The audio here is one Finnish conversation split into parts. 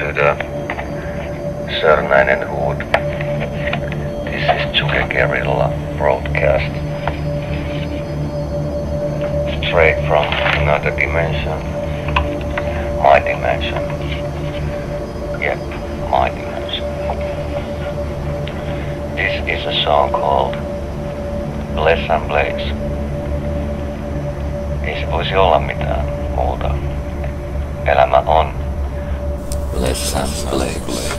to the Sörnäinen Hood. This is Chuke Guerrilla broadcast. Straight from another dimension. My dimension. Yep, my dimension. This is a song called Bless and Blaze. Ei se voisi olla mitään muuta. Elämä on Bless and Blaze.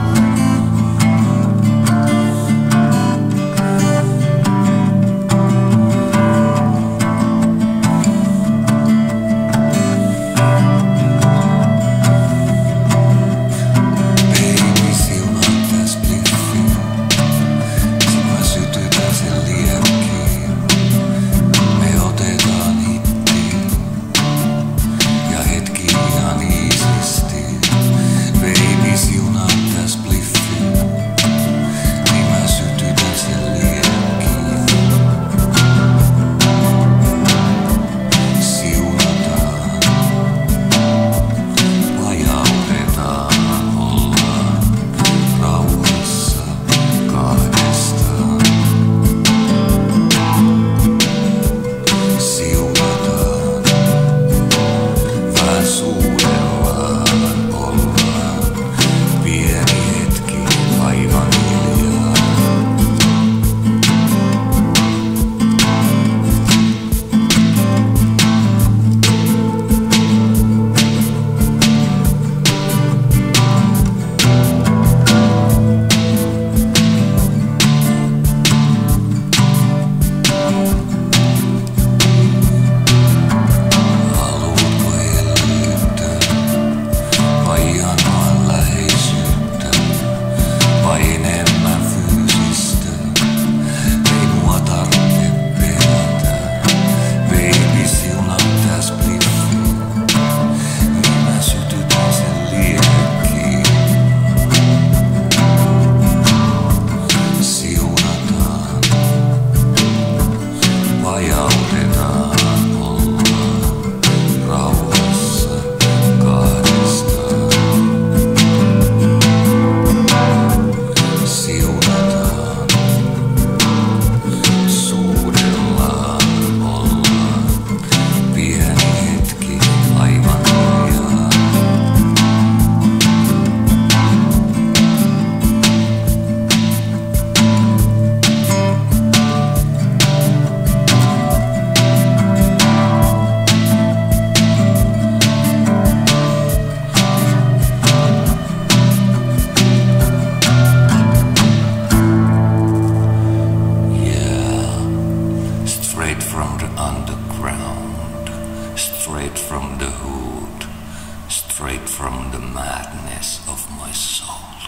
Straight from the hood, straight from the madness of my soul.